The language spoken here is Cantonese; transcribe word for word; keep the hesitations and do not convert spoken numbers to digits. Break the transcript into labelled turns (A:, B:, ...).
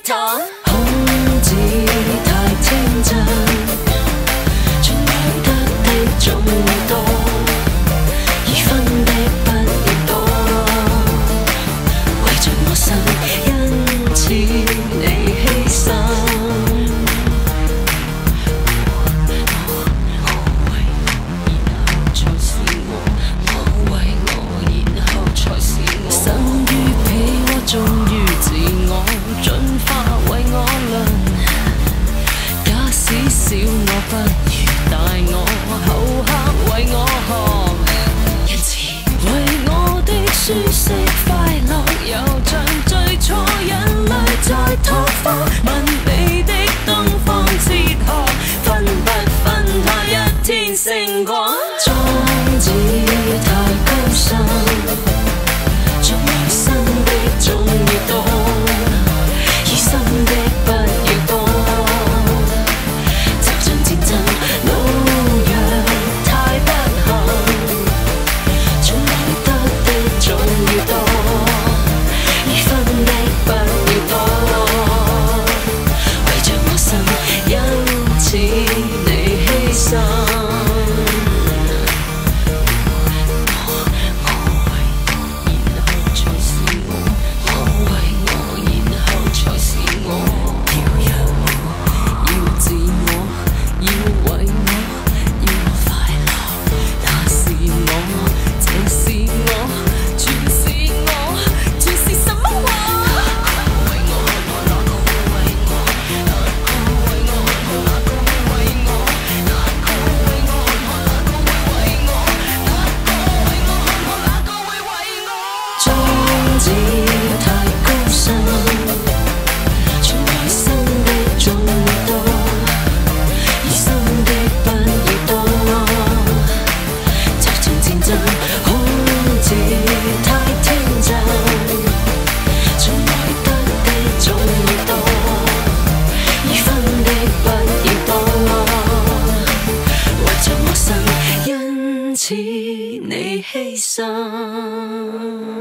A: 他，空子太天真，全愛得的總要多，已分的不要多，為着我心，因此你犧牲。忠於自我，進化為我論。假使小我不如大我，後客為我學。因此，為我的舒適快樂，又像最初人類在拓荒，問你的東方哲學，分不分它一天勝過？莊子太高深。總愛生的總要多，而心的不要多。就像戰爭老弱太不幸，總愛得的總要多，而分的不要多。為着我心，因此你犧牲。因此你犧牲。